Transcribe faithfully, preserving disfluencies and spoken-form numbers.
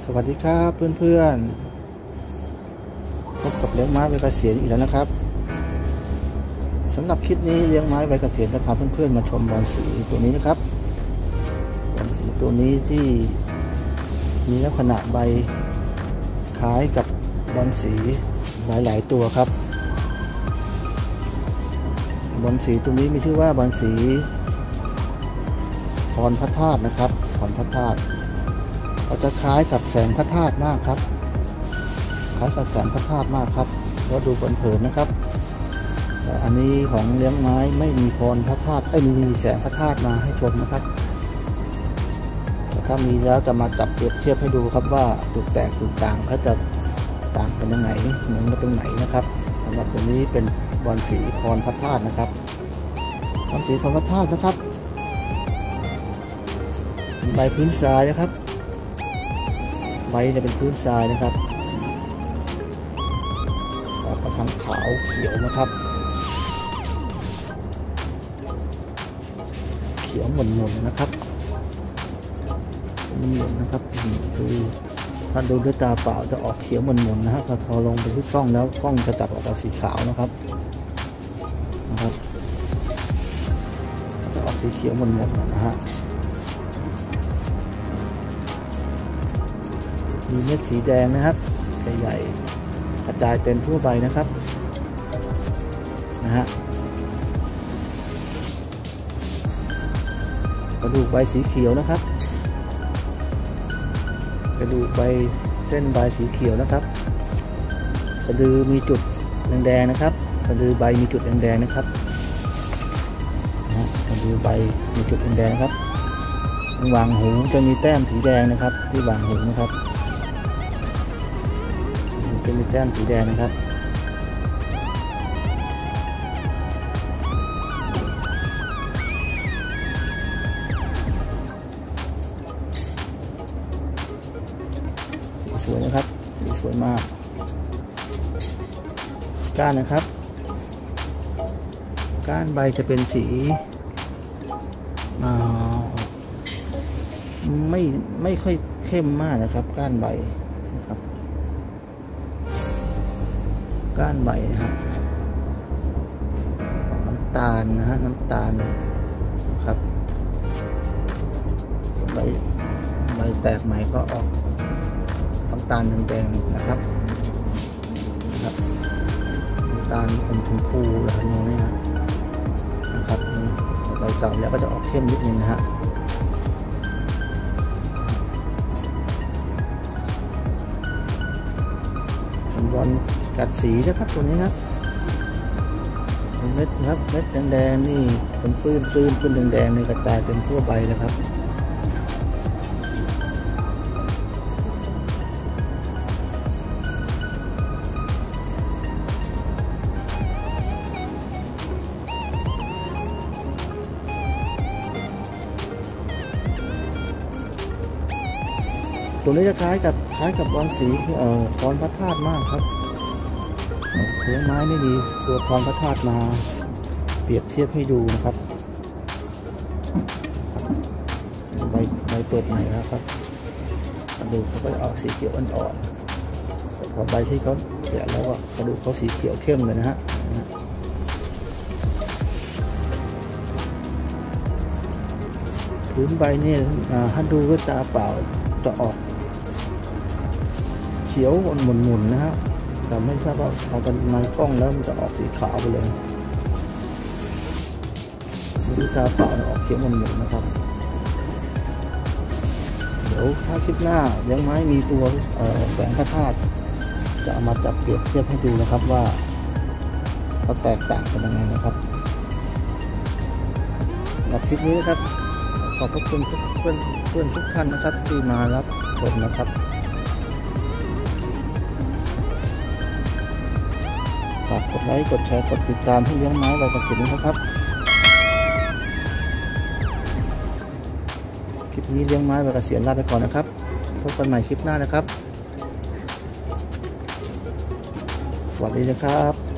สวัสดีครับเพื่อนๆพบกับเลี้ยงไม้ใบเกษียณอีกแล้วนะครับสำหรับคลิปนี้เลี้ยงไม้ใบเกษียณจะพาเพื่อนๆมาชมบอลสีตัวนี้นะครับบอลสีตัวนี้ที่มีลักษณะใบคล้ายกับบอลสีหลายๆตัวครับบอลสีตัวนี้มีชื่อว่าบอลสีพรพระธาตุนะครับพรพระธาตุเราจะคล้ายกับแสงพระธาตุมากครับคล้ายกับแสงพระธาตุมากครับเราดูเผินๆนะครับแต่อันนี้ของเลี้ยงไม้ไม่มีพรพระธาตุไม่มีแสงพระธาตุมาให้ชมนะครับแต่ถ้ามีแล้วจะมาจับเปรียบเทียบให้ดูครับว่าจุดแตกจุดต่างเขาจะต่างกันยังไงเหมือนกันตรงไหนนะครับสำหรับตัวนี้เป็นบอลสีพรพระธาตุนะครับบอลสีพรพระธาตุนะครับใบพื้นทรายนะครับใบจะเป็นพื้นทรายนะครับออกมาทางขาวเขียวนะครับเขียวหม่นๆนะครับหม่นๆนะครับคือถ้าดูด้วยตาเปล่าจะออกเขียวหม่นๆนะฮะพอลงไปที่กล้องแล้วกล้องจะจับออกมาสีขาวนะครับนะครับจะออกสีเขียวหม่นๆนะฮะมีเม็ดสีแดงนะครับใหญ่ๆกระจายเต็มทั่วใบนะครับนะฮะกระดูกใบสีเขียวนะครับกระดูกใบเส้นใบสีเขียวนะครับกระดือมีจุดแดงๆนะครับกระดือใบมีจุดแดงๆนะครับนะกระดือใบมีจุดแดงๆนะครับวางหูจะมีแต้มสีแดงนะครับที่วางหูนะครับจะมีแต้มสีแดงนะครับสีสวยนะครับสีสวยมากก้านนะครับก้านใบจะเป็นสีไม่ไม่ค่อยเข้มมากนะครับก้านใบนะครับก้านใบนะครับน้ำตาลนะฮะน้ำตาลครับใบใบแตกใหม่ก็ออกน้ำตาลแดงๆนะครับนะครับน้ำตาลอมชมพูอะไรอย่างนี้นะนะครับใบเก่าแล้วก็จะออกเข้มนิดนึงนะฮะบอลกัดสีนะครับตัวนี้นะเม็ดครับเม็ดแดงๆนี่เป็นปื้นปื้นปื้นแดงๆในกระจายเป็นทั่วใบนะครับตัวนี้จะคล้ายกับคล้ายกับบอลสีเอ่อพรพระธาตุมากครับเลี้ยงไม้ไม่มีตัวพรพระธาตุมาเปรียบเทียบให้ดูนะครับใบใบเปิดใหม่แล้วครับกระดูกเขาก็ออกสีเขียวอ่อนๆแต่พอใบที่เขาแก่แล้วกระดูกเขาสีเขียวเข้มเลยนะฮะพื้นใบนี่ถ้าดูด้วยตาเปล่าจะออกเขียวหมุนๆนะฮะแต่ไม่ทราบว่าเอากันในกล้องแล้วมันจะออกสีขาวไปเลยดูตาเปล่าออกเขียวหมุนๆนะครับเดี๋ยวถ้าคลิปหน้าเลี้ยงไม้มีตัวแสงพระธาตุจะเอามาจับเปรียบเทียบให้ดูนะครับว่าเขาแตกต่างกันยังไงนะครับสำหรับคลิปนี้นะครับขอบพระคุณเพื่อนเพื่อนทุกท่านนะครับที่มารับชมนะครับฝากกดไลค์กดแชร์กดติดตามให้เลี้ยงไม้ใบเกษียณนะครับคลิปนี้เลี้ยงไม้ใบเกษียณลาไปก่อนนะครับพบกันใหม่คลิปหน้านะครับสวัสดีนะครับ